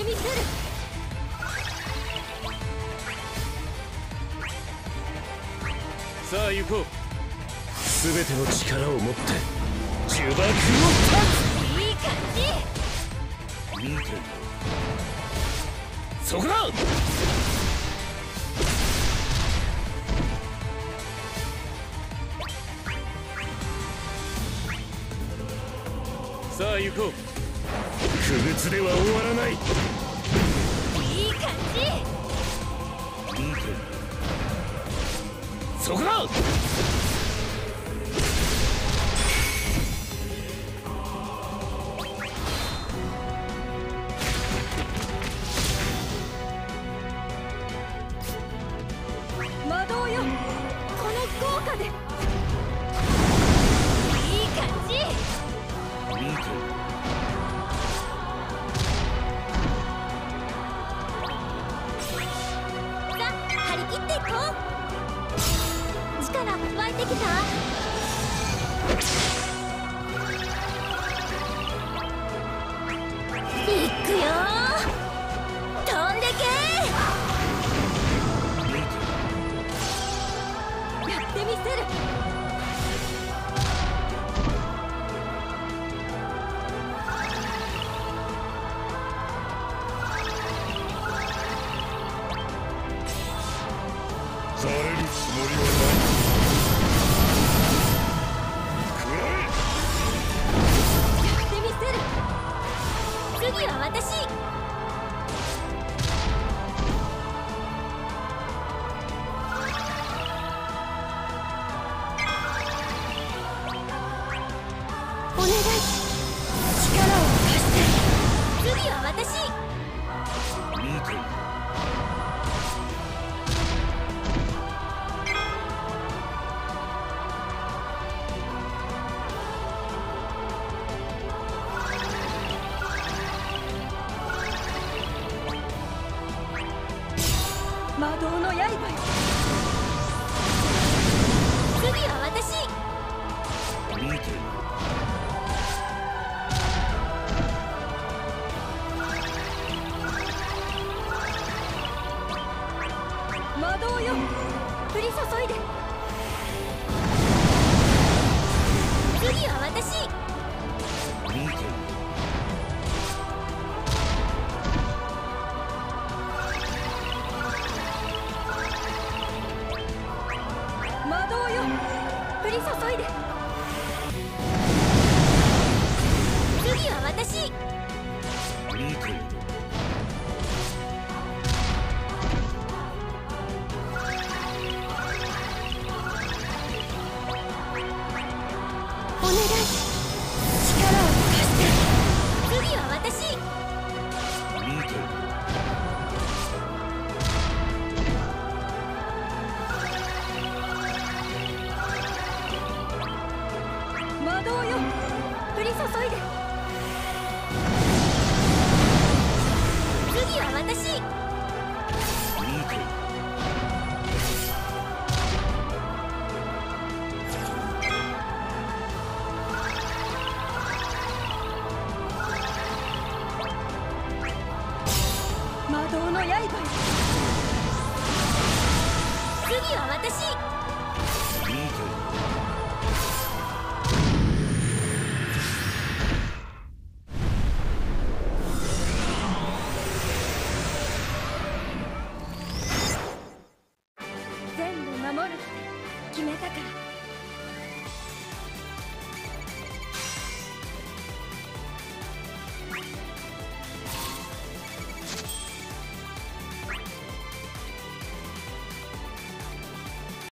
みせる。 さあ行こう。全ての力を持って呪縛を断つ。 いい感じ。 見てる。そこだ。さあ行こう。不屈では終わらない。 いい感じ。 見てる。そこだ。 魔導よ、この効果で。いい感じ。 見てる。 さあ、張り切っていこう。力湧いてきた。いくよー。飛んでけー。やってみせる。 されるつもりはない。食らえ。 やってみせる。次は私。お願い、力を貸して。次は私。 見てる。 魔導の刃よ。次は私。 見てる。 魔導よ、降り注いで。次は私。 見てる。 魔導よ、降り注いで。次は私。 見てる。 お願い、力を貸して。次は私。 見てる。 魔導よ、降り注いで。次は私。 見てる。 魔導の刃よ。次は私。 見てる。 全部守るって決めたから。